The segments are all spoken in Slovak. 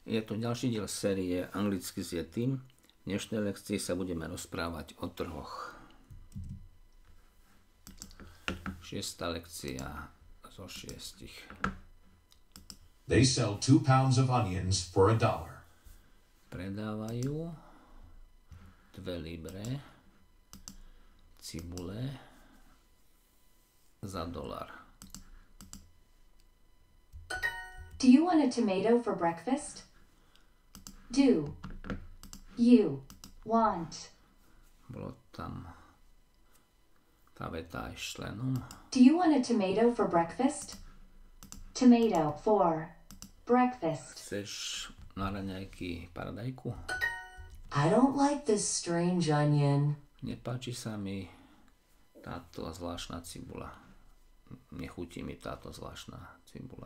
Je to ďalší diel série Anglicky s Yetim. V dnešnej lekcii sa budeme rozprávať o trhoch. 6. lekcia zo 6. They sell 2 pounds of onions for $1. Predávajú 2 libre cibule za $1. Do you want a tomato for breakfast? Do you want? Bolo tam tá veta aj s členom. Do you want a tomato for breakfast? Tomato for breakfast. Chceš na raňajky paradajku? I don't like this strange onion. Nepáči sa mi táto zvláštna cibula. Nechutí mi táto zvláštna cibula.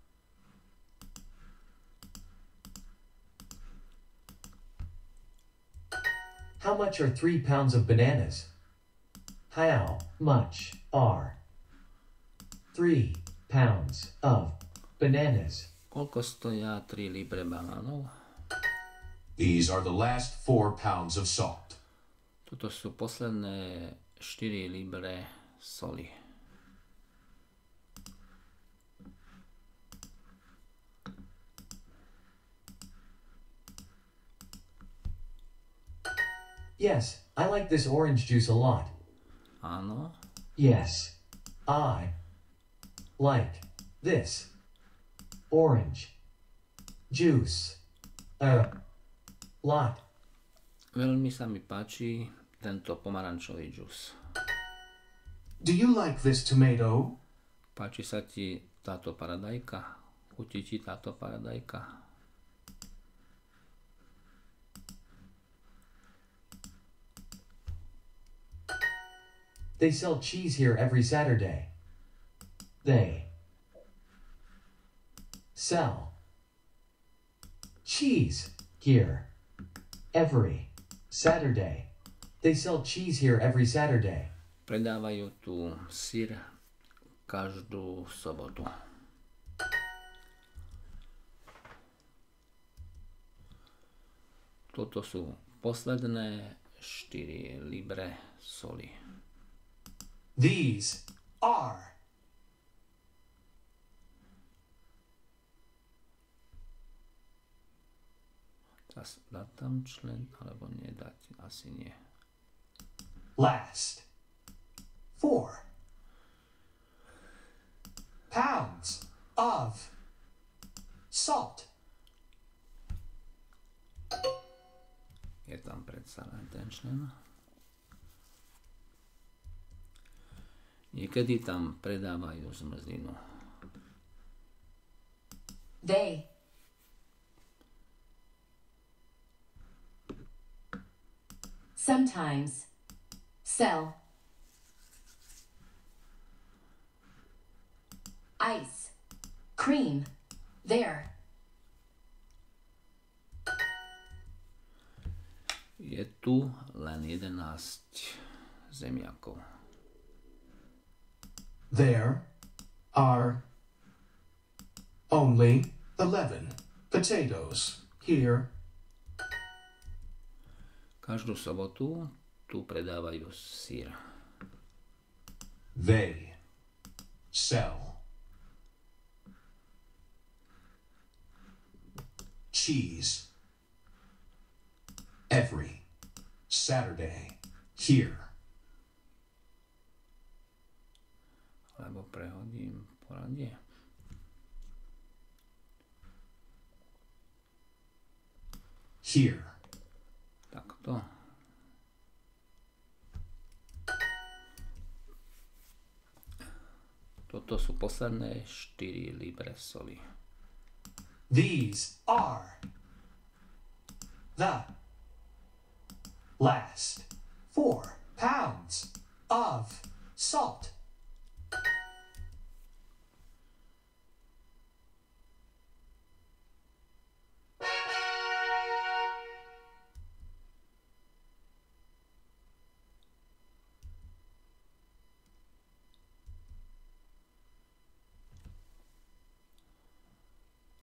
How much are 3 pounds of bananas? How much are 3 pounds of bananas? Koľko stoja 3 libre banánov? These are the last 4 pounds of salt. Toto sú posledné 4 libre soli. Yes, I like this orange juice a lot. Áno, Yes, I like this orange juice a lot. veľmi sa mi páči tento pomarančový džus. Do you like this tomato? Páči sa ti táto paradajka? Chutí ti táto paradajka? They sell cheese here every Saturday. They sell cheese here every Saturday. They sell cheese here every Saturday. Predávajú tu syr každú sobotu. Toto sú posledné 4 libre soli. These are. Teraz dá tam člen, alebo nedať, asi nie. Last 4 pounds of salt. Je tam predsa len ten člen. Niekedy tam predávajú zmrzlinu. They sometimes sell ice cream there. Je tu len 11 zemiakov. There are only 11 potatoes here. Každú sobotu tu predávajú syr. They sell cheese every Saturday here. Alebo prehodím poradie. Here. Takto. Toto sú posledné 4 libre soli. These are the last 4 pounds of salt.